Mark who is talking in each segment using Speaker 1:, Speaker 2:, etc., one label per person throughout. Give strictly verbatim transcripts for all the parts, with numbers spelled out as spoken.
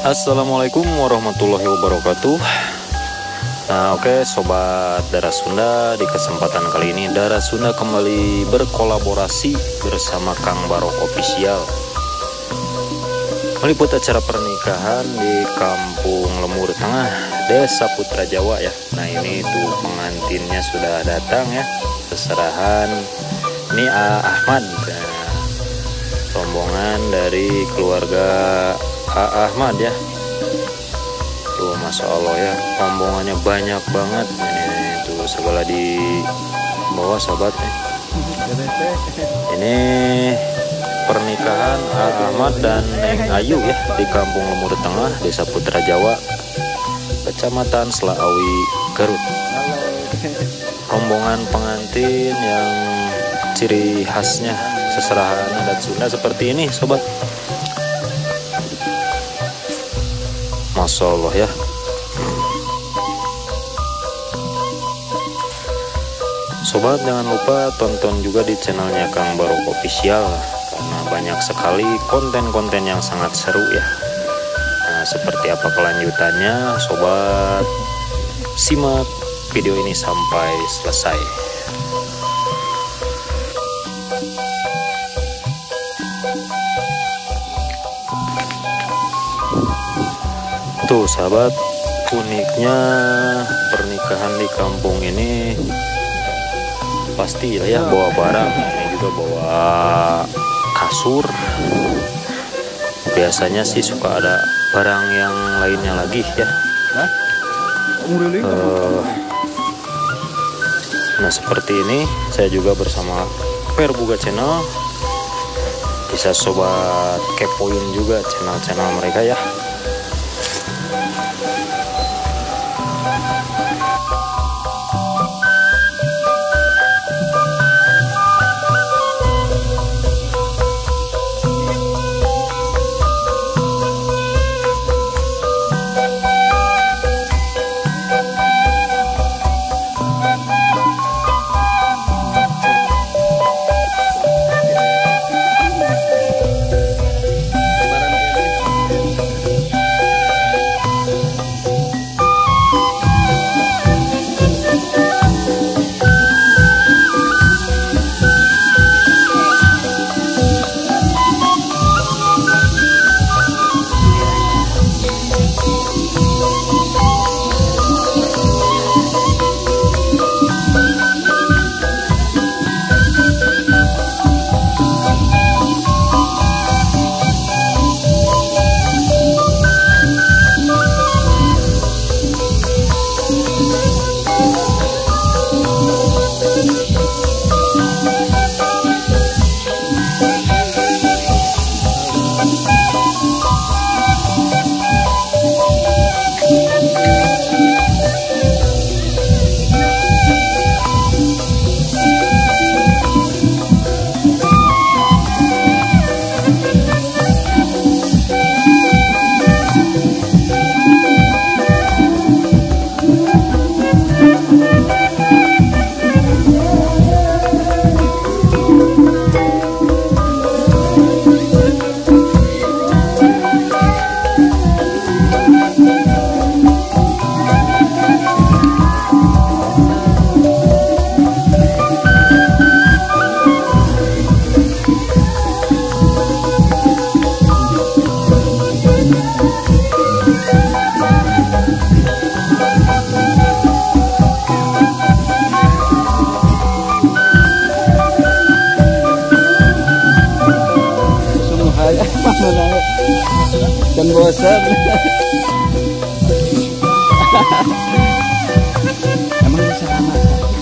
Speaker 1: Assalamualaikum warahmatullahi wabarakatuh. Nah oke okay, Sobat Darah Sunda, di kesempatan kali ini Darah Sunda kembali berkolaborasi bersama Kang Barok Official meliput acara pernikahan di Kampung Lemur Tengah, Desa Putra Jawa ya. Nah ini tuh pengantinnya sudah datang ya, seserahan. Ini A Ahmad, nah, rombongan dari keluarga A Ahmad ya. Tuh Masya Allah ya, rombongannya banyak banget. Ini tuh segala di bawah sahabat nih. Ini pernikahan A Ahmad dan Neng Ayu ya di Kampung Lemur Tengah, Desa Putra Jawa, Kecamatan Selaawi, Garut. Rombongan pengantin yang ciri khasnya seserahan adat Sunda seperti ini sobat. Masya Allah ya. Sobat jangan lupa tonton juga di channelnya Kang Barok Official, karena banyak sekali konten-konten yang sangat seru ya. Nah seperti apa kelanjutannya, sobat simak video ini sampai selesai. Tuh sahabat, uniknya pernikahan di kampung ini pasti ya bawa barang. Ini juga bawa kasur. Biasanya sih suka ada barang yang lainnya lagi ya. Uh, nah seperti ini saya juga bersama Perbuga Channel. Bisa sobat kepoin juga channel-channel mereka ya.
Speaker 2: Dan bosan. Emang bisa sama?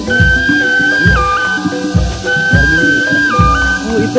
Speaker 2: Oh itu.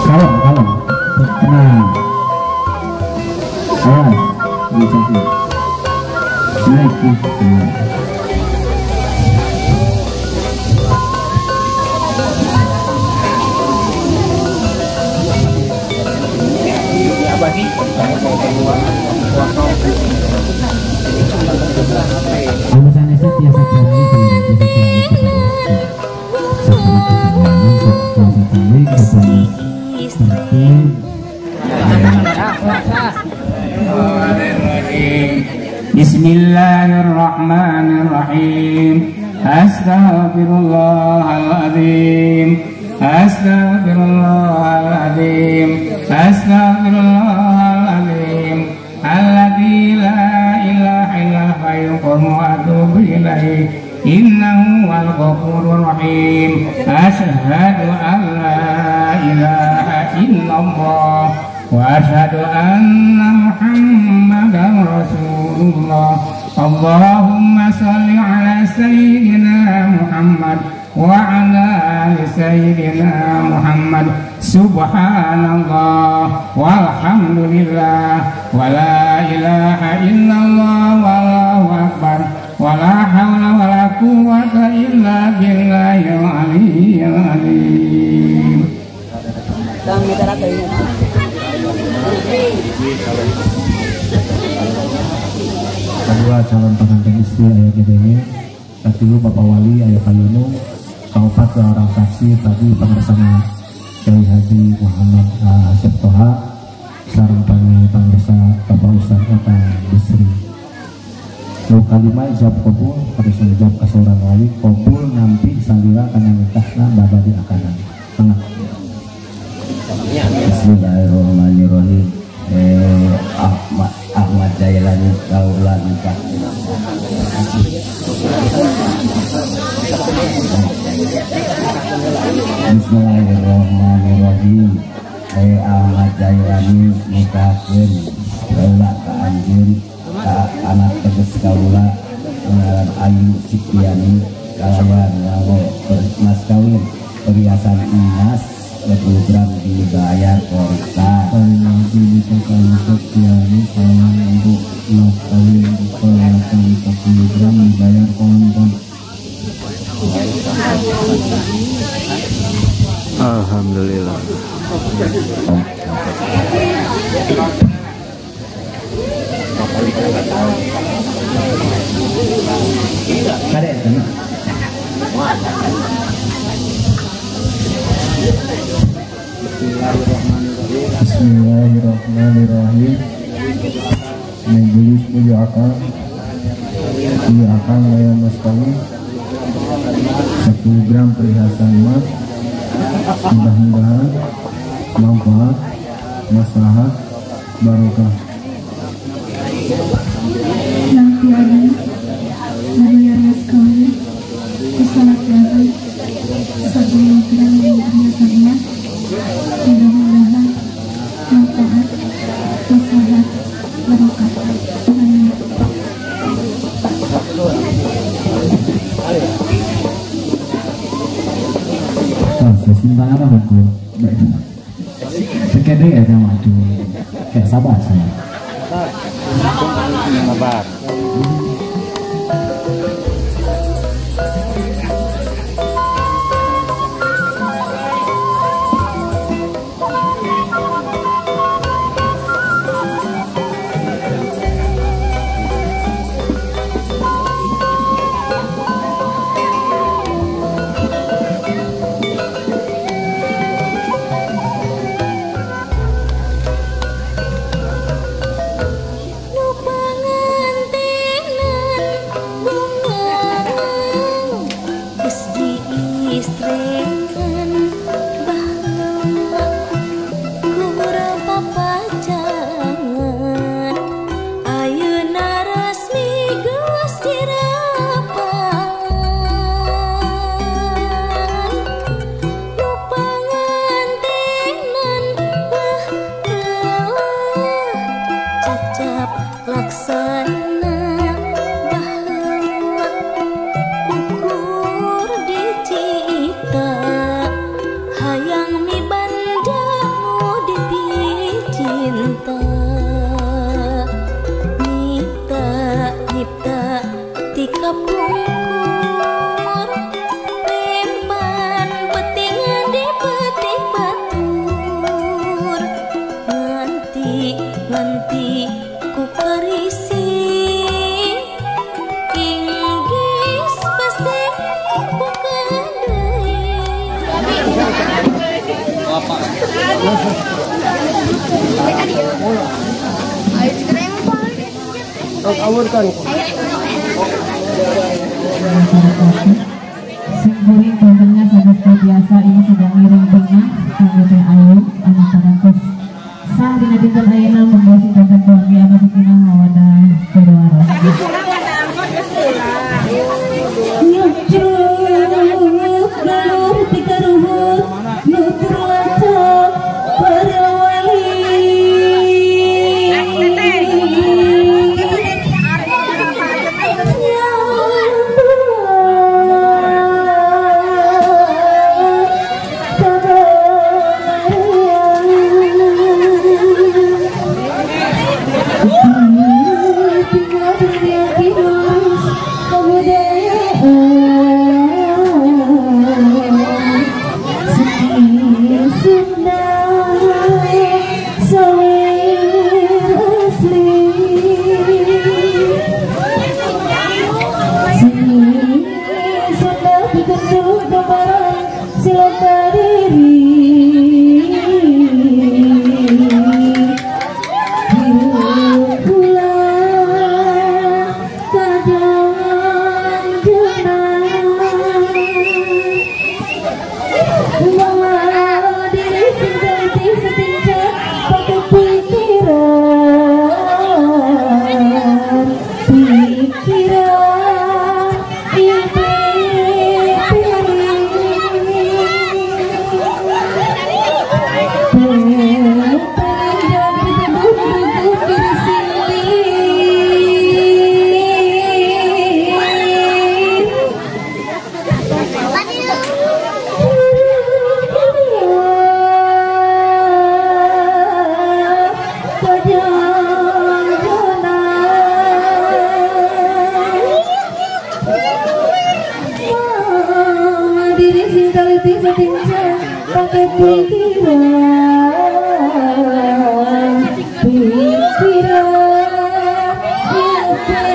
Speaker 3: Kalem, kalem. Tenang. Awas, bisa naik nih.
Speaker 2: Apa sih?
Speaker 3: Alasannya sih biasa kali biasa kali seperti Bismillahirrahmanirrahim. Astaghfirullahaladzim. Astaghfirullahaladzim. Astaghfirullahaladzim. Alladzi la ilaha illa huwa wa atubu ilaih. Innahu wal ghafurur rahim. Asyhadu an la ilaha illallah wa asyhadu anna Muhammadan Rasulullah. Allahumma salli ala sayyidina Muhammad wa ala ali sayyidina Muhammad. Subhanallah walhamdulillah wa la ilaha illallah wallahu akbar wa la hawla wa la quwwata illa billahil aliyyil azim. Kedua calon pengantin istri ayah gedenya, ketiga bapak wali ayah kayunu, keempat orang saksi tadi pengersana Kiai Haji Muhammad Asep Toha, sareng pangresa bapak Ustaz Kota Bisri. Lu kalima jawab kabul, pada jawab ke seorang wali kabul nampi salira kana nikahna bada di akadan. Tengah.
Speaker 2: Bismillahirrahmanirrahim. Eh, Ahmad Ahmad Jailani kaulah nikah. Bismillahirrahmanirrahim. Eh, Ahmad Jailani nikahkeun kaulah ka anjeun ka anak teges kaula ngaran Ayu Sikiani kalawan ngawo mas kawin perhiasan emas dua gram dibayar korban.
Speaker 3: Nanti bisa kalau Sikiani kalau untuk mas kawin perhiasan sepuluh gram dibayar korban.
Speaker 1: Alhamdulillah.
Speaker 3: Bismillahirrahmanirrahim. Majelis mulia akal, mulia akal layan mas kawin sepuluh gram perhiasan emas. Mudah-mudahan manfaat, maslahat, barokah.
Speaker 4: Yang tiada membayar mas kawin kesalat lagi sepuluh gram perhiasan emas. Mudah-mudahan manfaat, maslahat, barokah. Amin.
Speaker 3: Simpan apa buku? Terkadang ya sama tuh kayak sabar saya.
Speaker 1: Sabar.
Speaker 4: Nu pangantin
Speaker 5: Simpuling kontennya seperti biasa ini sedang ngiring tengah kami teh ayu anak tarakus sah dina dinten ayeuna membawa sinten keluarga anu sakinah mawaddah warahmah. Nyucuk galur tika ruhut nutur lacak para wali pakai pikiran pikiran yang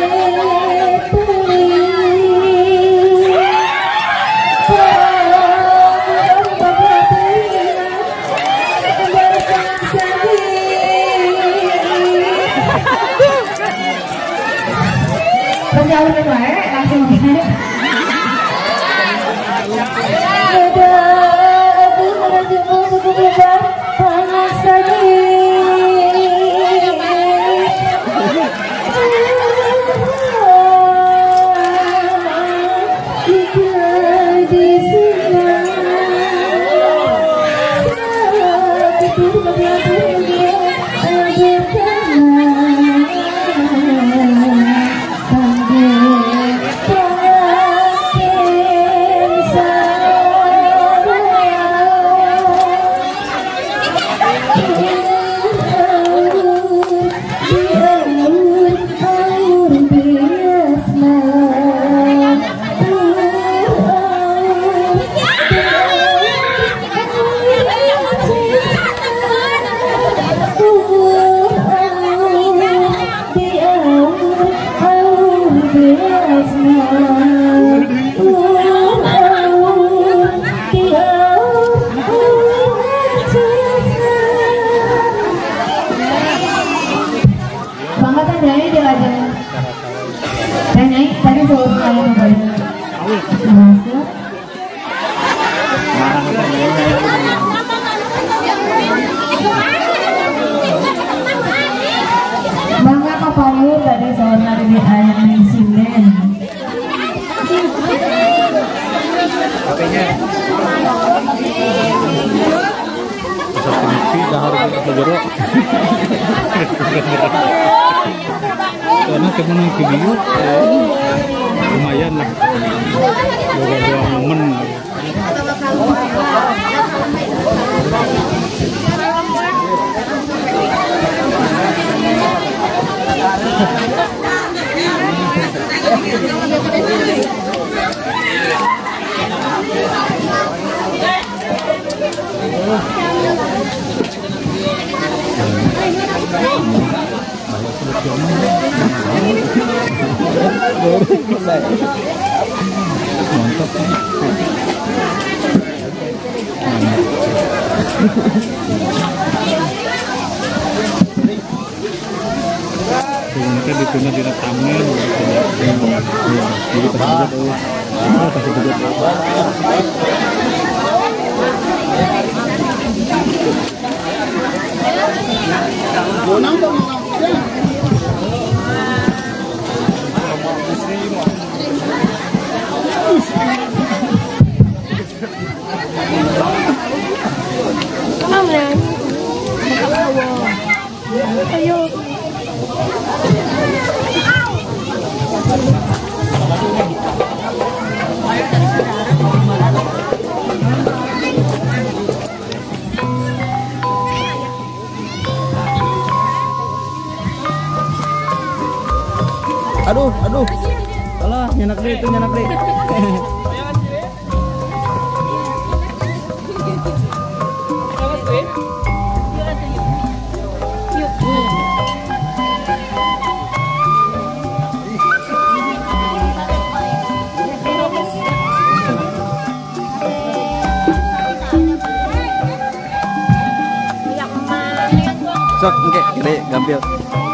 Speaker 5: langsung panas lagi
Speaker 6: karena temen video lumayan lah dua momen mantap. Ternyata di tuna di tamen. Jadi pas juga tuh. Ah, pas juga.
Speaker 7: Aduh, aduh. Salah, nyanak deh itu nyanak deh. Sok, oke, gede, gampil.